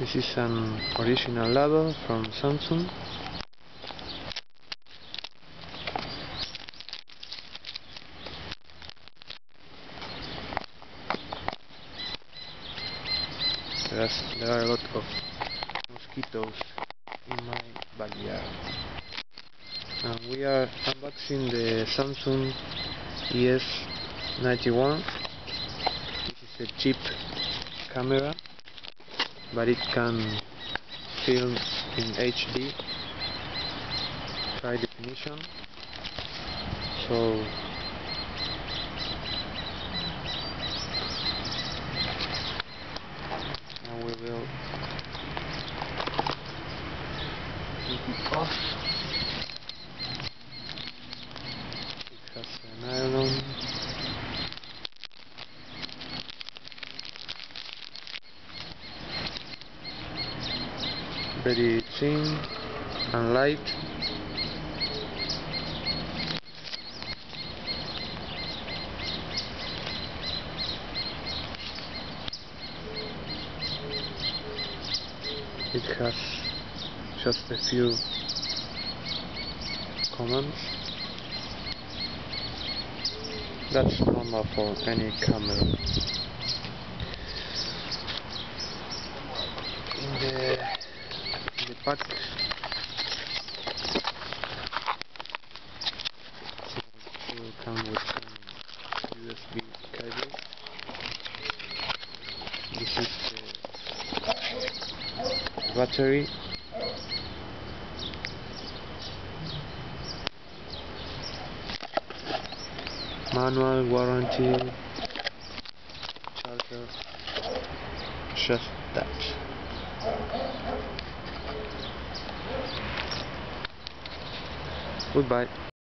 This is an original label from Samsung. There are a lot of mosquitoes in my backyard. And we are unboxing the Samsung ES91. This is a cheap camera, but it can film in HD, high definition. So now we will take it off. It has a nylon. Very thin and light. It has just a few commands. That's normal for any camera. In the pack it will come with some USB cables. This is the battery. Manual, warranty, charger, just that. Goodbye.